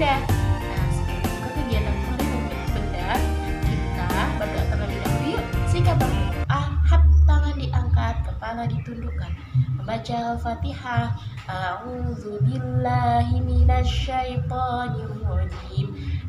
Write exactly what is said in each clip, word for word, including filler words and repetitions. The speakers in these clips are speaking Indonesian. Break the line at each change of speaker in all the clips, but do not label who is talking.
benda. Nah, sebelum ke kegiatan menghitung benda, kita berdoa terlebih dahulu yuk. Sikap berdoa, hat tangan diangkat, kepala ditundukkan. Membaca Al-Fatihah. A'udzubillahi minasyaitonirrajim.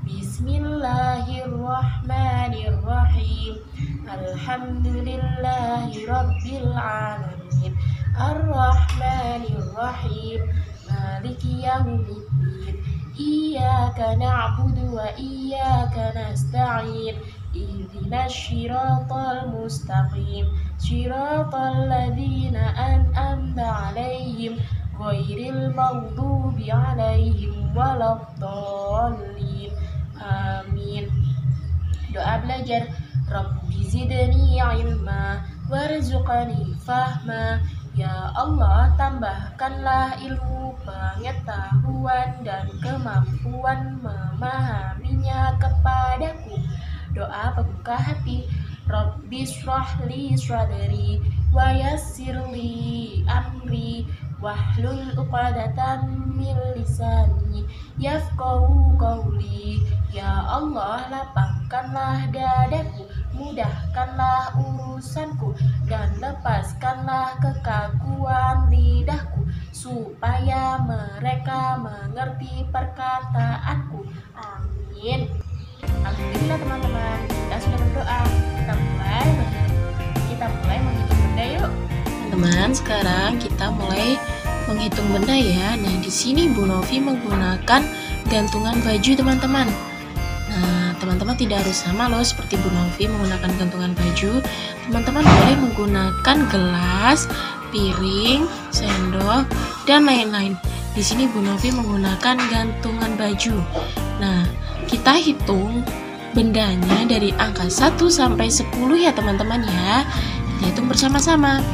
Bismillahirrahmanirrahim. Alhamdulillahi rabbil alamin. Ar-Rahmanir-Rahim. Maliki yaumiddin. Iyyaka na'budu wa iyyaka nasta'in. Ihdinas syiratal mustaqim. Syiratal ladzina an'amta 'alaihim ghairil maghdubi 'alaihim waladdallin. Amin. Doa belajar. Rabbi zidni ilma warzuqni fahma. Ya Allah, tambahkanlah ilmu, pengetahuan, dan kemampuan memahaminya kepadaku. Doa pembuka hati. Rabbi shrahli sadri wa yassirli amri wahlul uqdatan min lisani yafqahu qawli. Ya Allah, lapangkanlah dadaku, mudahkanlah urusanku, dan lepaskanlah kekaguan lidahku, supaya mereka mengerti perkataanku. Amin. Alhamdulillah teman-teman, kita sudah berdoa. Kita mulai kita mulai menghitung benda yuk.
Teman-teman, sekarang kita mulai menghitung benda ya. Nah, di sini Bu Novi menggunakan gantungan baju teman-teman. Nah, teman-teman tidak harus sama loh seperti Bu Novi menggunakan gantungan baju. Teman-teman boleh menggunakan gelas, piring, sendok, dan lain-lain. Di sini Bu Novi menggunakan gantungan baju. Nah, kita hitung bendanya dari angka satu sampai sepuluh ya teman-teman ya. Kita hitung bersama-sama.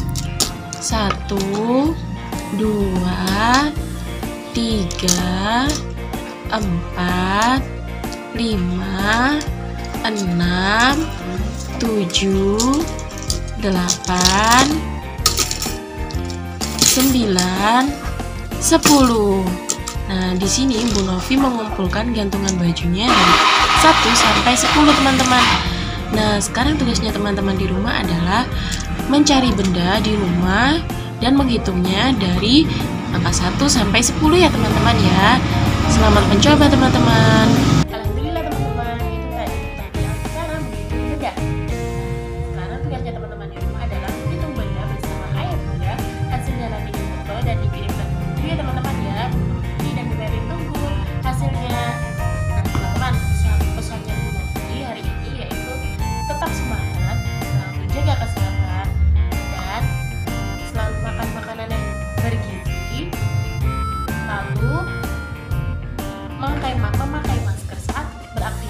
satu, dua, tiga, empat, lima, enam, tujuh, delapan, sembilan, sepuluh. Nah, di sini Bu Novi mengumpulkan gantungan bajunya dari satu sampai sepuluh teman-teman. Nah, sekarang tugasnya teman-teman di rumah adalah mencari benda di rumah dan menghitungnya dari angka satu sampai sepuluh ya teman-teman ya. Selamat mencoba teman-teman.
Alhamdulillah teman-teman, itu tadi yang sekarang menghitung benda. Sekarang tugasnya teman-teman di rumah adalah menghitung benda bersama ayah bunda. Hasilnya nanti difoto dan dikirimkan ke guru ya teman-teman ya. Ini dan Bunda tunggu hasilnya. Nah teman-teman, pesannya Bu Novi hari ini yaitu tetap semangat, selalu jaga kesehatan, dan selalu makan makanan yang bergizi, lalu memakai memakai masker saat beraktivitas.